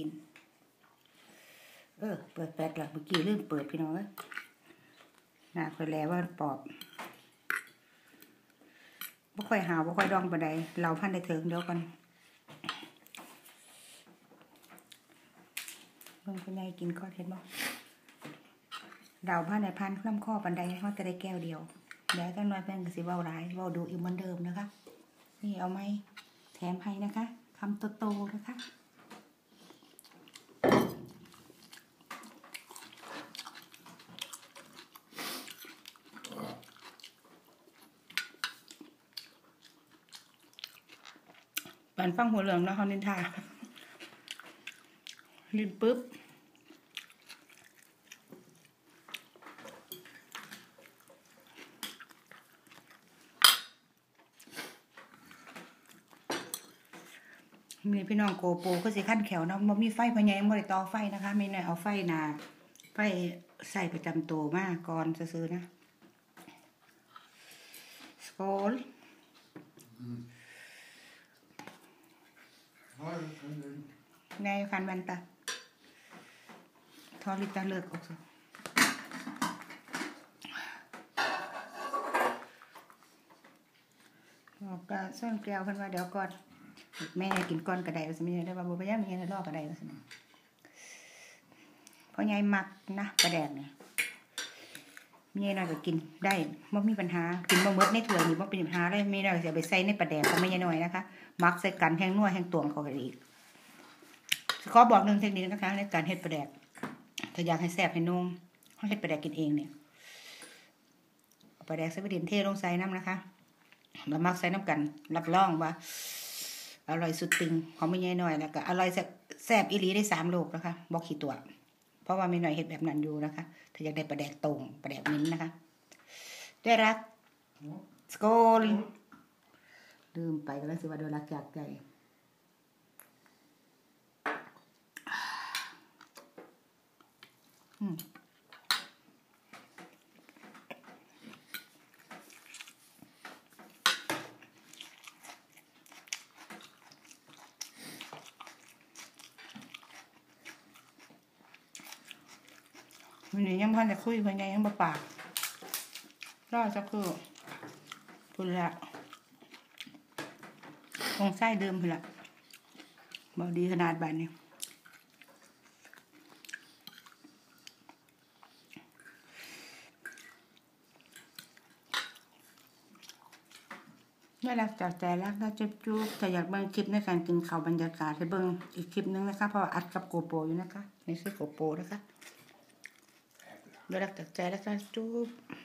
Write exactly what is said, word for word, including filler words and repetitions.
กินเออเปิดแปดหลักเมื่อกี้ลืมเปิดพี่น้องเลยน่าเคยแล้วว่าปอบบ่ค่อยหาวบ่ค่อยดองปานใดเราพันได้ถึงเดี๋ยวกันเบิ่งคุณยายกินก้อนเห็นบ่ดาวพันในพันน้ำข้อปานใดเขาจะได้แก้วเดียวเดี๋ยวจังน้อยแป้งก็สิเว้าหลายเว้าดูอีกเหมือนเดิมนะคะนี่เอาไหมแถมให้นะคะคำโตๆนะคะปันฟังหัวเหลืองแล้วเขานินทาลิ้นปึ๊บมีพี่น้องโกโปก็สิขั้นแขวเนาะมันมีไฟพญายยังบ่ได้ต่อไฟนะคะไม่ได้เอาไฟนาไฟใส่ประจำตัวมากก่อนซื้อๆนะสโกลNej, jag kan vänta. Ta lite lök också. บอกกะซ่อนแก้วเพิ่นว่าเดี๋ยวก่อนแม่กินก่อนก็ได้ว่าสิแม่ได้ว่าบ่พยายามมีให้รอก็ได้ว่าซั่นเพราะยายมักนะปลาแดกนี่แม่น้อยก็กินได้บ่มีปัญหากินบ่หมดในถ้วยนี่บ่เป็นปัญหาเลยแม่น้อยสิเอาไปใส่ในปลาแดกของแม่น้อยนะคะมักใส่กันแห้งนัวแห้งตวงเข้าไปอีกขอบอกหนึ่งเทคนิคนะคะในการเฮ็ดปลาแดกถ้าอยากให้แซ่บให้นุ่มเขาเฮ็ดปลาแดกกินเองเนี่ยปลาแดกใส่ไปดินเทลงใส่น้ำนะคะแล้วมักใส่น้ำกันรับรองว่าอร่อยสุดติงของแม่น้อยแล้วก็อร่อยแซ่บอีหลีได้สามโลกนะคะบอกขี้ตัวเพราะว่าแม่น้อยเฮ็ดแบบนั้นอยู่นะคะถ้าอยากได้ปลาแดกตรงปลาแดกมิ้นนะคะได้รักสโกลลืมไปก็แล้วสิว่าโดนรักจากใจอืมวันนี้ยังพันจะคุยเพื่อนยังบ่ปากรอสักครู่พุ่นละคงไส้เดิมพุ่นละบ่ดีขนาดบานนี้นี่แหละจากใจรักนะจุ๊บจุ๊บถ้าอยากเบิ่งคลิปในการกินข้าวบรรยากาศให้เบิ่งอีกคลิปนึงนะคะเพราะอัดกับโกโปรอยู่นะคะนี่คือโกโปรนะคะนี่รักจากใจรักนะจุ๊บ